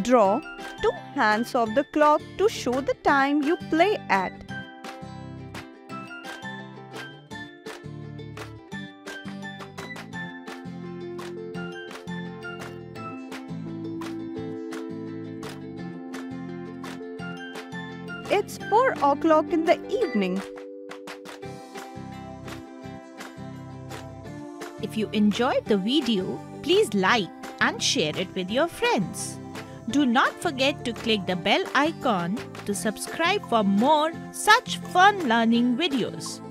Draw two hands of the clock to show the time you play at. It's 4 o'clock in the evening. If you enjoyed the video, please like and share it with your friends. Do not forget to click the bell icon to subscribe for more such fun learning videos.